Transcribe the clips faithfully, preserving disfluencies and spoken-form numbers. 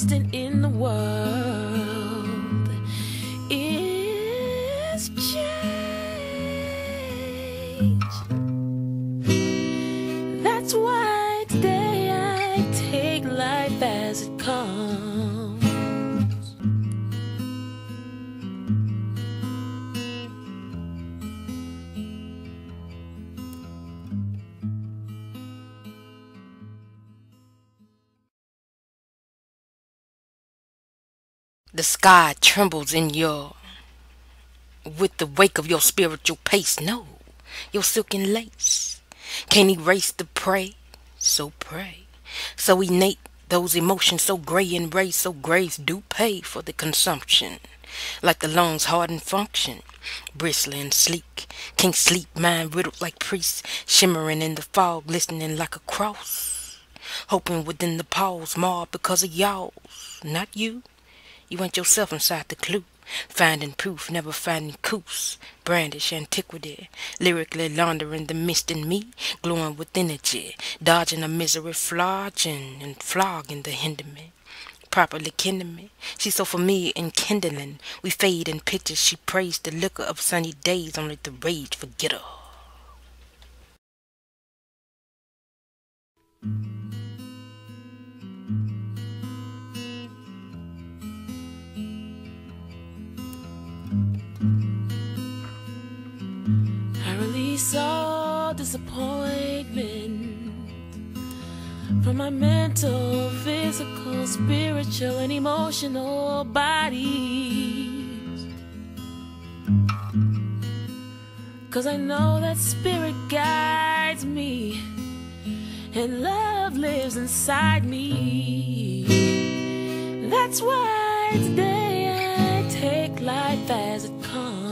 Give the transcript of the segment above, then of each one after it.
constant in the world is change. That's why today I take life as it comes. The sky trembles in your, with the wake of your spiritual pace. No, your silken lace can't erase the prey. So pray, so innate, those emotions so gray and ray, so graves do pay for the consumption. Like the lungs hardened function, bristly and sleek, can't sleep, mind riddled like priests, shimmering in the fog, listening like a cross, hoping within the pause, marred because of y'all, not you. You want yourself inside the clue, finding proof, never finding coos, brandish antiquity, lyrically laundering the mist in me, glowing with energy, dodging a misery, flogging and flogging the hinder me, properly kindling me. She's so familiar and kindling, we fade in pictures, she praised the liquor of sunny days, only the rage forget her. All disappointment from my mental, physical, spiritual, and emotional bodies. 'Cause I know that spirit guides me and love lives inside me. That's why today I take life as it comes.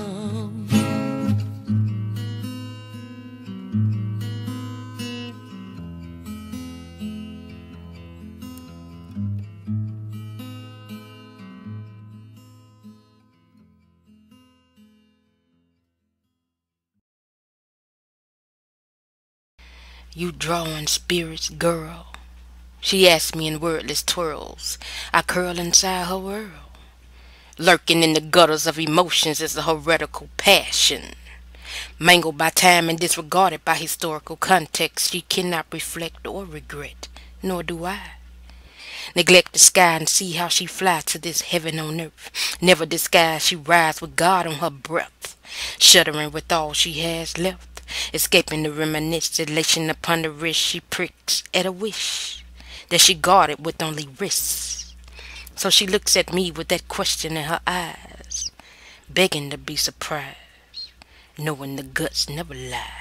You drawing spirits, girl. She asked me in wordless twirls. I curl inside her whirl. Lurking in the gutters of emotions is a heretical passion. Mangled by time and disregarded by historical context, she cannot reflect or regret, nor do I. Neglect the sky and see how she flies to this heaven on earth. Never disguise, she rides with God on her breath, shuddering with all she has left. Escaping the reminiscence, elation upon the wrist, she pricks at a wish that she guarded with only wrists. So she looks at me with that question in her eyes, begging to be surprised, knowing the guts never lie.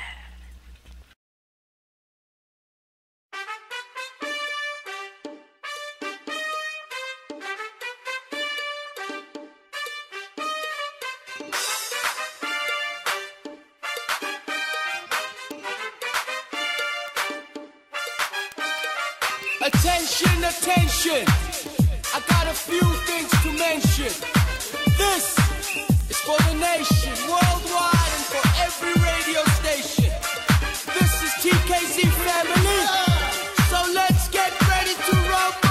Attention, attention, I got a few things to mention. This is for the nation, worldwide, and for every radio station. This is T K Z family, so let's get ready to rumble.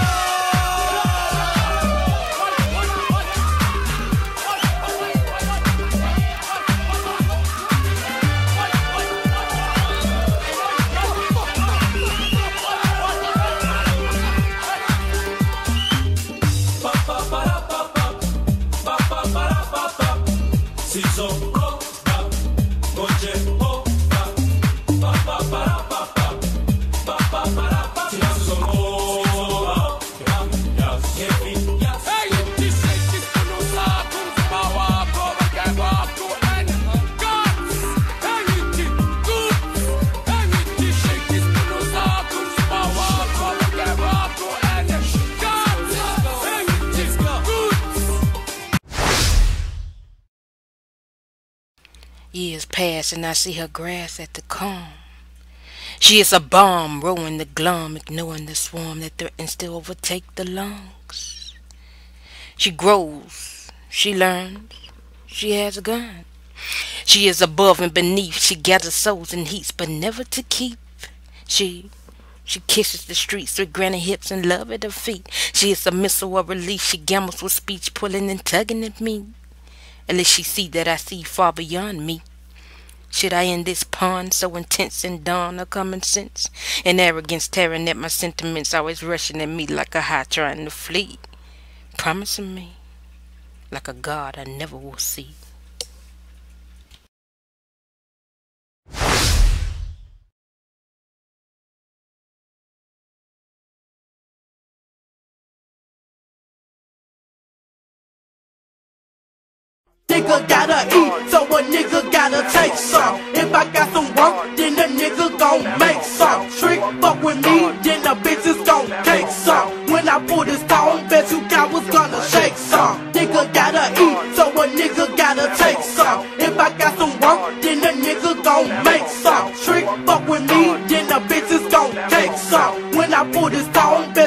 Years pass and I see her grass at the calm. She is a bomb, rowing the glum, ignoring the swarm that threatens to overtake the lungs. She grows, she learns, she has a gun. She is above and beneath, she gathers souls and heats, but never to keep. She, She kisses the streets with granny hips and love at her feet. She is a missile of release. She gambles with speech, pulling and tugging at me. Unless she see that I see far beyond me. Should I in this pond so intense and dawn of common sense? And arrogance tearing at my sentiments, always rushing at me like a high trying to flee. Promising me like a god I never will see. Nigga gotta eat, so a nigga gotta take some. If I got some work, then a nigga gon' make some. Trick, fuck with me, then the bitches gon' take some. When I pull this tone, bet you cowards gonna shake some. Nigga gotta eat, so a nigga gotta take some. If I got some work, then a nigga gon' make some. Trick, fuck with me, then the bitches gon' take some. When I pull this tone,